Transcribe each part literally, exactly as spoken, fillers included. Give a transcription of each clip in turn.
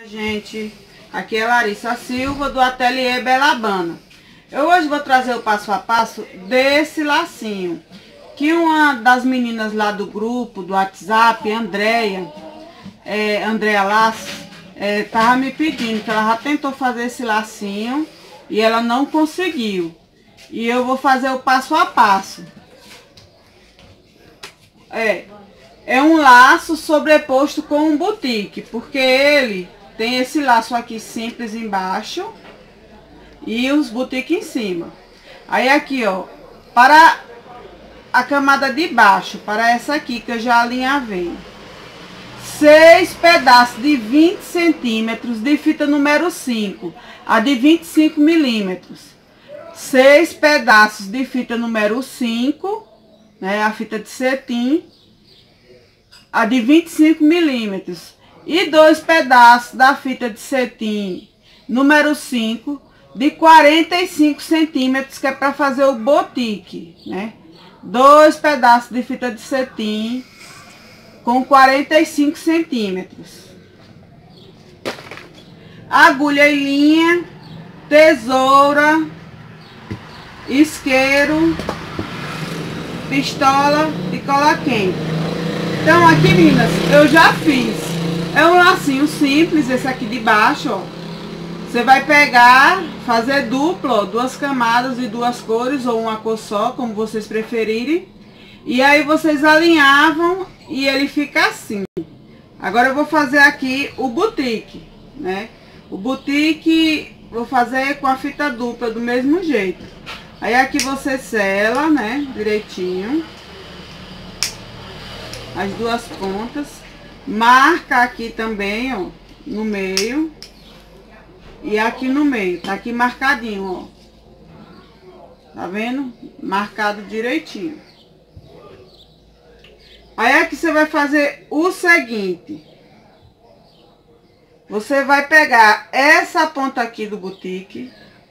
Gente, aqui é Larissa Silva do Ateliê Belabana. Eu hoje vou trazer o passo a passo desse lacinho que uma das meninas lá do grupo do WhatsApp, Andréia, é, Andréia Laço, é, tava me pedindo, que ela já tentou fazer esse lacinho e ela não conseguiu. E eu vou fazer o passo a passo. É, é um laço sobreposto com um boutique, porque ele tem esse laço aqui simples embaixo e os boutique em cima. Aí aqui, ó, para a camada de baixo, para essa aqui que eu já alinhavei, seis pedaços de vinte centímetros de fita número cinco, a de vinte e cinco milímetros. Seis pedaços de fita número cinco, né, a fita de cetim, a de vinte e cinco milímetros. E dois pedaços da fita de cetim número cinco, de quarenta e cinco centímetros, que é para fazer o boutique, né? Dois pedaços de fita de cetim com quarenta e cinco centímetros. Agulha e linha, tesoura, isqueiro, pistola e cola quente. Então aqui, meninas, eu já fiz. É um lacinho simples, esse aqui de baixo, ó. Você vai pegar, fazer duplo, ó, duas camadas de duas cores, ou uma cor só, como vocês preferirem. E aí vocês alinhavam e ele fica assim. Agora eu vou fazer aqui o boutique, né? O boutique vou fazer com a fita dupla do mesmo jeito. Aí aqui você sela, né, direitinho as duas pontas. Marca aqui também, ó, no meio. E aqui no meio, tá aqui marcadinho, ó. Tá vendo? Marcado direitinho. Aí aqui você vai fazer o seguinte. Você vai pegar essa ponta aqui do boutique.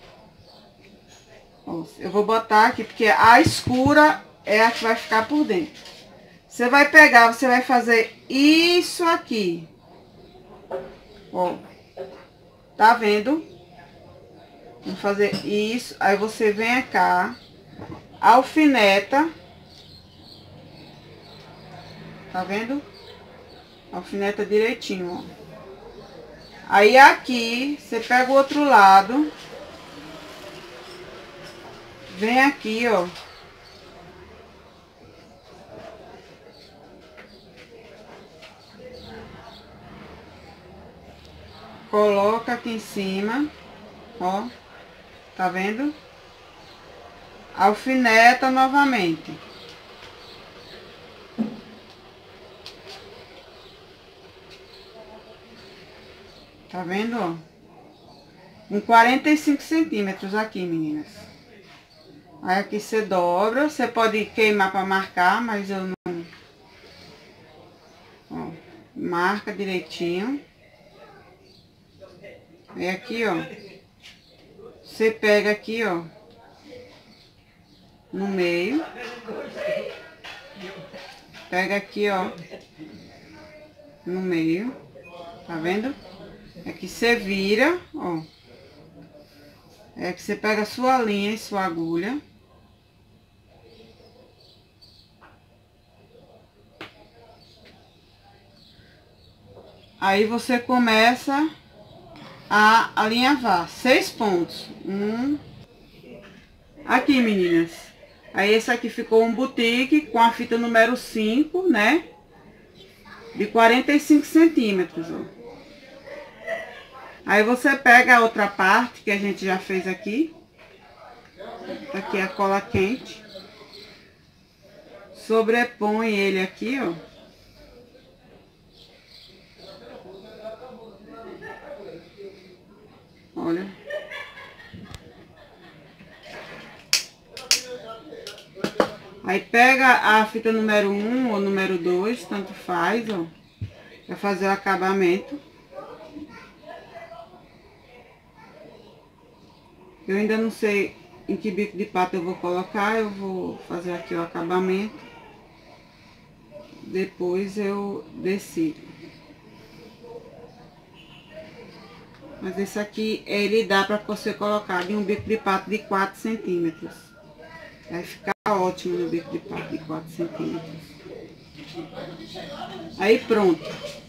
Ó, eu vou botar aqui, porque a escura é a que vai ficar por dentro. Você vai pegar, você vai fazer isso aqui. Ó. Tá vendo? Vou fazer isso. Aí você vem cá, alfineta. Tá vendo? Alfineta direitinho, ó. Aí aqui, você pega o outro lado. Vem aqui, ó. Coloca aqui em cima, ó, tá vendo? Alfineta novamente. Tá vendo, ó? Com quarenta e cinco centímetros aqui, meninas. Aí aqui você dobra, você pode queimar para marcar, mas eu não... Ó, marca direitinho. É aqui, ó. Você pega aqui, ó, no meio. Pega aqui, ó, no meio. Tá vendo? Aqui você vira, ó. É que você pega a sua linha e sua agulha. Aí você começa a alinhavar seis pontos. Um. Aqui, meninas. Aí esse aqui ficou um boutique com a fita número cinco, né? De quarenta e cinco centímetros, ó. Aí você pega a outra parte que a gente já fez aqui. Aqui é a cola quente. Sobrepõe ele aqui, ó. Olha. Aí pega a fita número um ou número dois, tanto faz, ó. Pra fazer o acabamento. Eu ainda não sei em que bico de pato eu vou colocar, eu vou fazer aqui o acabamento. Depois eu decido. Mas esse aqui, ele dá para você colocar em um bico de pato de quatro centímetros. Vai ficar ótimo no bico de pato de quatro centímetros. Aí pronto.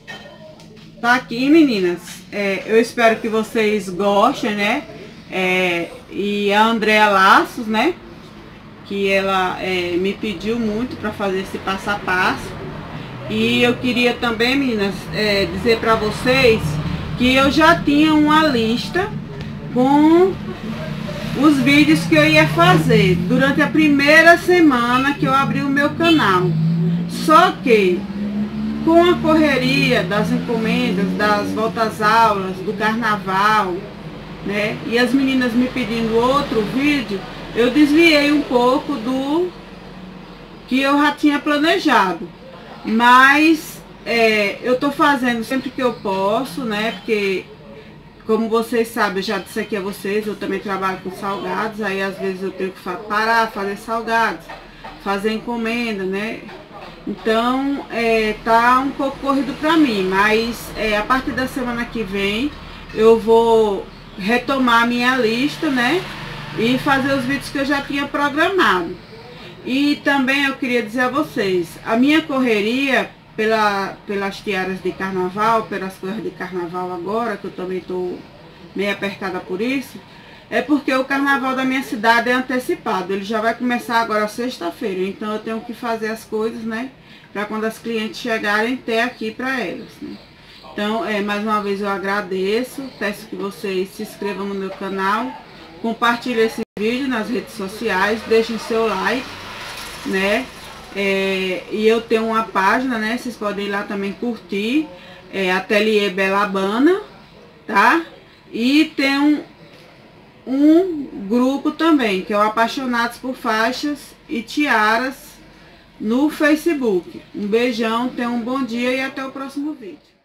Tá aqui, meninas. É, eu espero que vocês gostem, né? É, e a Andréa Laços, né? Que ela é, me pediu muito para fazer esse passo a passo. E eu queria também, meninas, é, dizer para vocês que eu já tinha uma lista com os vídeos que eu ia fazer durante a primeira semana que eu abri o meu canal. Só que com a correria das encomendas, das voltas aulas, do carnaval, né, e as meninas me pedindo outro vídeo, eu desviei um pouco do que eu já tinha planejado. Mas é, eu tô fazendo sempre que eu posso, né? Porque, como vocês sabem, eu já disse aqui a vocês, eu também trabalho com salgados. Aí às vezes eu tenho que parar, fazer salgados, fazer encomenda, né? Então é, tá um pouco corrido pra mim. Mas é, a partir da semana que vem eu vou retomar a minha lista, né? E fazer os vídeos que eu já tinha programado. E também eu queria dizer a vocês, a minha correria pela, pelas tiaras de carnaval, pelas coisas de carnaval agora, que eu também estou meio apertada por isso, é porque o carnaval da minha cidade é antecipado. Ele já vai começar agora sexta-feira, então eu tenho que fazer as coisas, né? Para quando as clientes chegarem, ter aqui para elas, né? Então, é, mais uma vez eu agradeço, peço que vocês se inscrevam no meu canal, compartilhem esse vídeo nas redes sociais, deixem seu like, né? É, e eu tenho uma página, né? Vocês podem ir lá também curtir, é, Ateliê Belabana, tá? E tem um, um grupo também, que é o Apaixonados por Faixas e Tiaras no Facebook. Um beijão, tenham um bom dia e até o próximo vídeo.